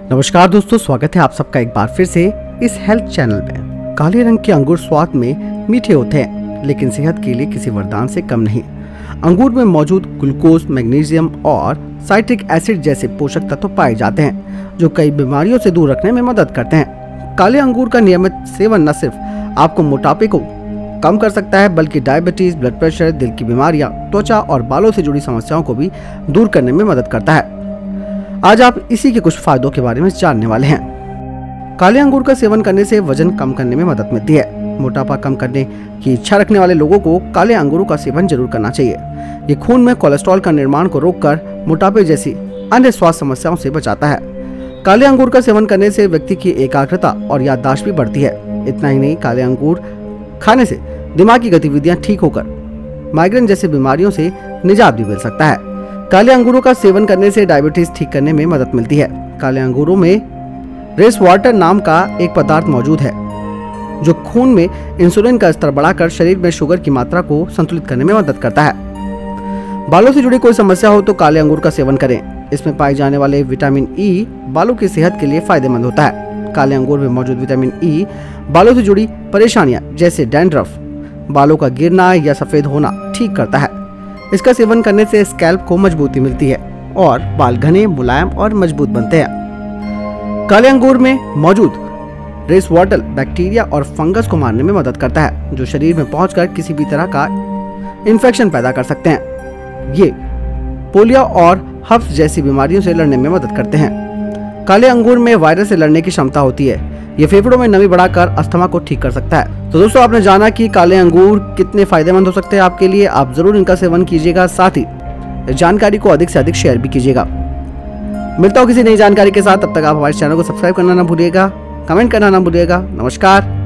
नमस्कार दोस्तों, स्वागत है आप सबका एक बार फिर से इस हेल्थ चैनल में। काले रंग के अंगूर स्वाद में मीठे होते हैं, लेकिन सेहत के लिए किसी वरदान से कम नहीं। अंगूर में मौजूद ग्लूकोज, मैग्नीशियम और साइट्रिक एसिड जैसे पोषक तत्व पाए जाते हैं, जो कई बीमारियों से दूर रखने में मदद करते हैं। काले अंगूर का नियमित सेवन न सिर्फ आपको मोटापे को कम कर सकता है, बल्कि डायबिटीज, ब्लड प्रेशर, दिल की बीमारियां, त्वचा और बालों से जुड़ी समस्याओं को भी दूर करने में मदद करता है। आज आप इसी के कुछ फायदों के बारे में जानने वाले हैं। काले अंगूर का सेवन करने से वजन कम करने में मदद मिलती है। मोटापा कम करने की इच्छा रखने वाले लोगों को काले अंगूरों का सेवन जरूर करना चाहिए। ये खून में कोलेस्ट्रॉल का निर्माण को रोककर मोटापे जैसी अन्य स्वास्थ्य समस्याओं से बचाता है। काले अंगूर का सेवन करने से व्यक्ति की एकाग्रता और याददाश्त भी बढ़ती है। इतना ही नहीं, काले अंगूर खाने से दिमागी गतिविधियां ठीक होकर माइग्रेन जैसी बीमारियों से निजात भी मिल सकता है। काले अंगूरों का सेवन करने से डायबिटीज ठीक करने में मदद मिलती है। काले अंगूरों में रेस वाटर नाम का एक पदार्थ मौजूद है, जो खून में इंसुलिन का स्तर बढ़ाकर शरीर में शुगर की मात्रा को संतुलित करने में मदद करता है। बालों से जुड़ी कोई समस्या हो तो काले अंगूर का सेवन करें। इसमें पाए जाने वाले विटामिन ई बालों की सेहत के लिए फायदेमंद होता है। काले अंगूर में मौजूद विटामिन ई बालों से जुड़ी परेशानियां जैसे डैंड्रफ, बालों का गिरना या सफेद होना ठीक करता है। इसका सेवन करने से स्कैल्प को मजबूती मिलती है और बाल घने, मुलायम और मजबूत बनते हैं। काले अंगूर में मौजूद रेस वाटर बैक्टीरिया और फंगस को मारने में मदद करता है, जो शरीर में पहुंचकर किसी भी तरह का इन्फेक्शन पैदा कर सकते हैं। ये पोलियो और हफ्स जैसी बीमारियों से लड़ने में मदद करते हैं। काले अंगूर में वायरस से लड़ने की क्षमता होती है। ये फेफड़ों में नमी बढ़ाकर अस्थमा को ठीक कर सकता है। तो दोस्तों, आपने जाना कि काले अंगूर कितने फायदेमंद हो सकते हैं आपके लिए। आप जरूर इनका सेवन कीजिएगा, साथ ही जानकारी को अधिक से अधिक शेयर भी कीजिएगा। मिलता हूं किसी नई जानकारी के साथ, तब तक आप हमारे चैनल को सब्सक्राइब करना ना भूलिएगा, कमेंट करना ना भूलिएगा। नमस्कार।